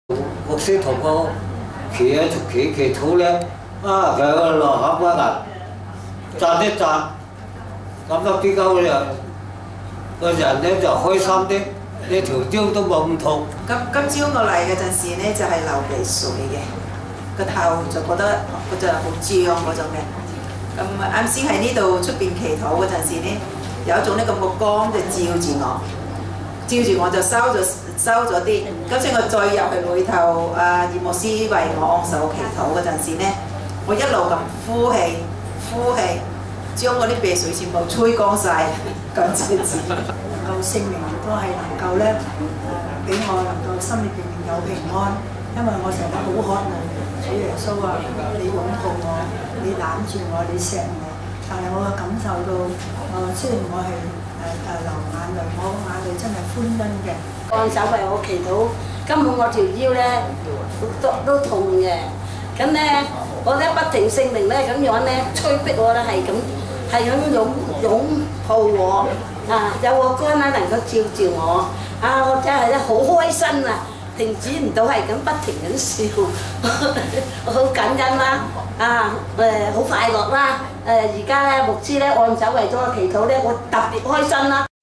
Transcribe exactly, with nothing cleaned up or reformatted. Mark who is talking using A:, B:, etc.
A: 牧師同我企喺企祈禱咧，啊佢個落合屈啊，讚一讚，咁啊比較咧個人咧就開心啲，呢條腰都冇咁痛。
B: 今今朝我嚟嗰陣時咧就係流鼻水嘅，個頭就覺得嗰陣好脹嗰種嘅。咁啱先喺呢度出邊祈禱嗰陣時咧，有一種呢個目光就照住我，照住我就收咗收咗啲。今次我再入去裏頭，啊葉牧師為我按手祈禱嗰陣時咧，我一路咁呼氣呼氣，將我啲鼻水全部吹乾晒，感謝主。
C: 能夠聖靈都係能夠咧誒，俾我能夠心裏邊有平安，因為我成日好渴望主耶穌啊，你擁抱我，你攬住我，你錫我。但係我嘅感受到，誒雖然我係誒誒流眼淚，我個眼淚真係歡欣嘅。
D: 按手為我祈禱，根本我條腰咧都都痛嘅。咁咧，我咧不停聖靈咧咁樣咧催逼我咧係咁係咁擁擁抱我。啊！有個光咧能夠照照我，啊！我真係咧好開心啊！停止唔到係咁不停咁笑，我好感恩啦！啊誒好快樂啦！誒而家咧牧師咧按手為咗我祈禱咧，我特別開心啦！